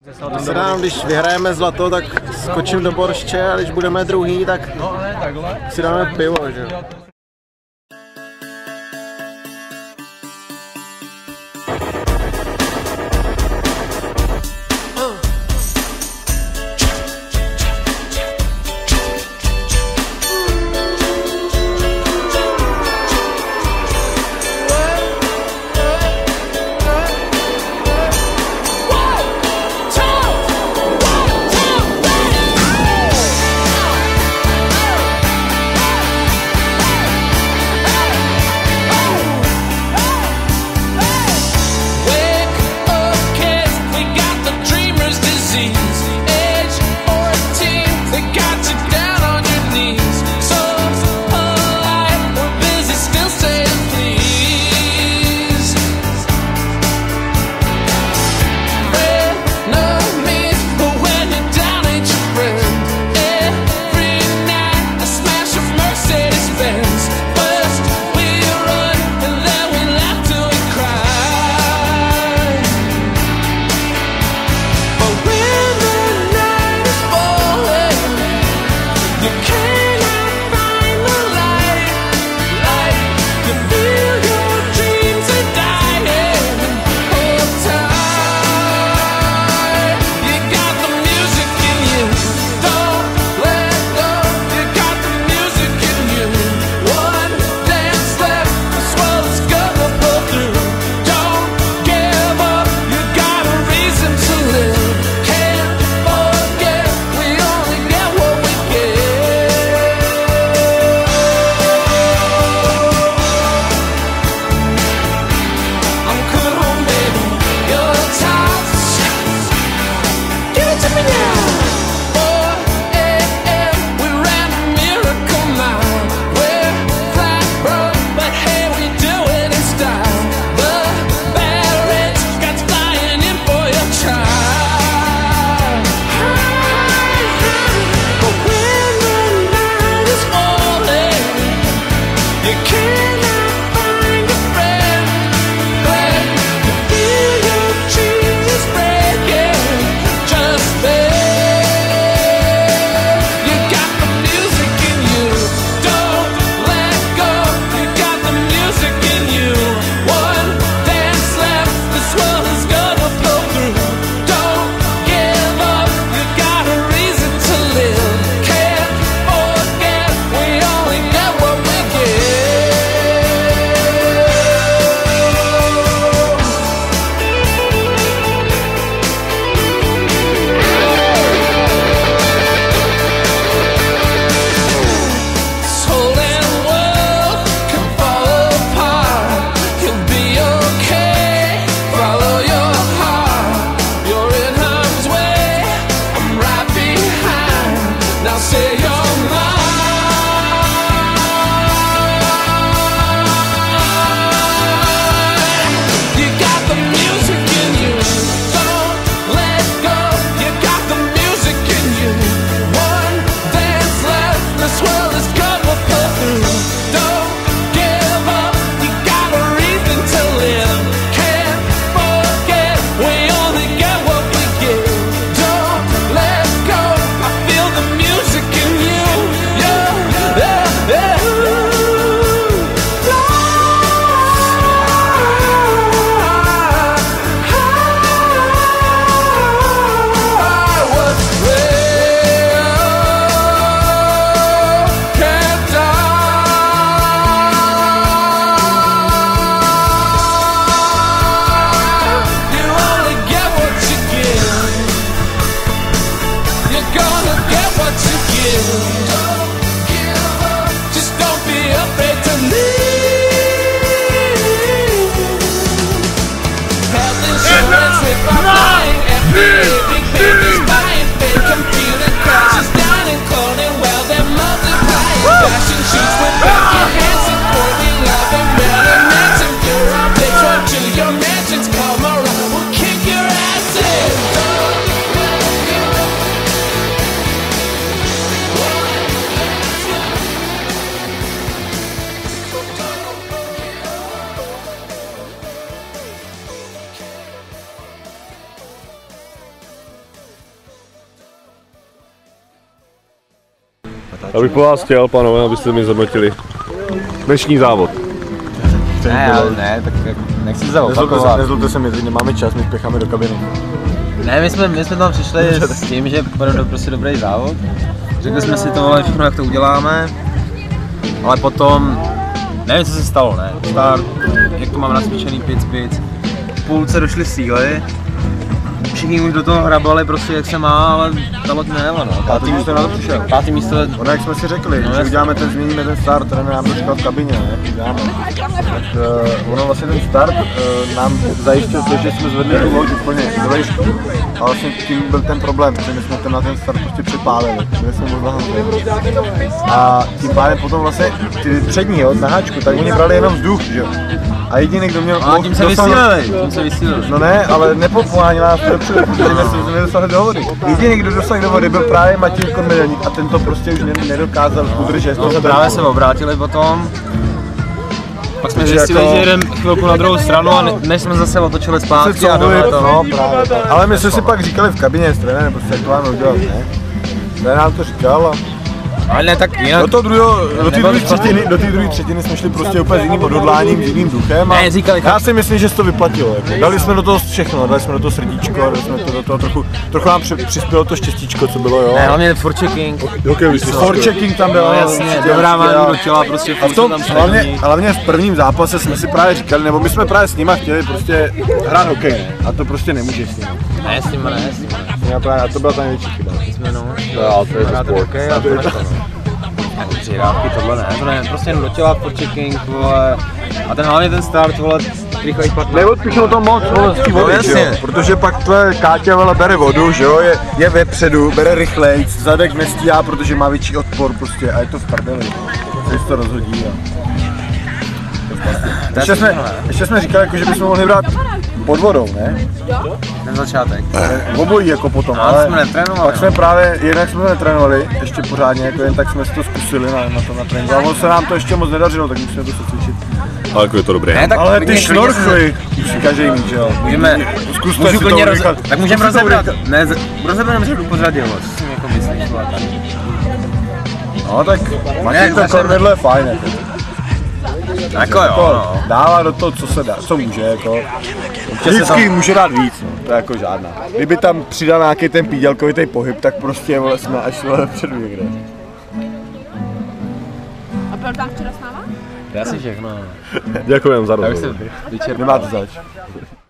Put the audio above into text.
Se dám, když vyhrajeme zlato, tak skočím do borště a když budeme druhý, tak si dáme pivo, že jo. Já bych po vás chtěl, pánové, abyste mi zhodnotili dnešní závod. Ne, tak nechci se opakovat. Nezlobte se mi, nemáme čas, my spěcháme do kabiny. Ne, my jsme tam přišli s tím, že bude prostě dobrý závod. Řekli jsme si to, všechno, jak to uděláme. Ale potom, nevím, co se stalo, ne? Start, jak to mám nasvědčený pic. V půlce došly síly. Všichni už do toho hrabali prostě jak se má, ale ta loď nejela, no. Pátý místo na to přišel. Pátý místo... Ono, jak jsme si řekli, že uděláme změníme ten start, který nám dočkal v kabině, ne? Tak ono vlastně ten start nám zajistil to, že jsme zvedli tu loď úplně do vejšku. A vlastně tím byl ten problém, protože my jsme na ten start prostě připálili, kde jsme moc nahanzili. A tím pádem potom vlastně ty přední, jo, na háčku, tak oni brali jenom vzduch, že jo. A jediný, kdo měl... A tím se vysílili. No ne, ale nepopohání nás dopředu, protože jsme nedostali do vody. Jediný, kdo dostal do vody, byl právě Matěj Kormelník a ten to prostě už nedokázal udržet. No, právě se obrátili potom. Pak jsme zjistili, že jdeme chvilku na druhou stranu a než jsme zase otočili zpátky a dole to. No, právě. Ale my jsme si pak říkali v kabině s trenérem, prostě jak to máme udělat, ne? Trenér nám to říkal a... Ale ne, tak jinak... Do té druhé třetiny jsme šli prostě úplně s jiným odhodláním, s jiným duchem a ne, říkali, já si myslím, že se to vyplatilo. Jako. Dali jsme do toho všechno, dali jsme do toho srdíčko, dali jsme to do toho trochu nám přispělo to štěstíčko, co bylo, jo. Ne, hlavně forechecking. Forechecking tam byl, no, jasně, dobrávání do těla, prostě a v tom, hlavně v prvním zápase jsme si právě říkali, nebo my jsme právě s nima chtěli prostě hrát hokej, ne? A to prostě nemůžeš s nima. Ne, s nima ne. A to byla ta největší chyba. Jsme no, to je sport. Přihrávky, tohle ne, to ne, prostě jenom do těla, forechecking, vole, a ten hlavně ten start, vole, rychlejch 15. Neodpíchnou to moc, vole, z té vody, no, jo, protože pak tvoje Káťa, vole, bere vodu, že jo, je vepředu, bere rychlejc, zadek nestíhá, protože má větší odpor prostě a je to v prdeli, se to rozhodí a... Ještě jsme říkali, jako, že bychom mohli brát pod vodou, ne? Ten začátek. Obojí jako potom, no, ale jsme netrénovali, pak jsme právě, jednak jsme netrénovali, ještě pořádně, jako jen tak jsme si to zkusili na tréninku, ale se nám to ještě moc nedařilo, tak musíme to se cvičit. Ale jako je to dobré. Ne, tak ale ty šnorchly, musí každý mít, že jo? Můžu klidně tak můžeme rozebrat, ne, rozebereme řeknu pořadě, co si jako myslíš, no tak, Matěj to Kornedl je fajn, jako jo, no. Dává do toho, co se dá, co může, jako. Vždycky může dát víc, no, to je jako žádná. Kdyby tam přidal nějaký ten pídělkovitý pohyb, tak prostě vole jsme až předu někde. A byl tam včera s náma? Já si všechno. Děkujeme za rozhovor. Nemáte zač.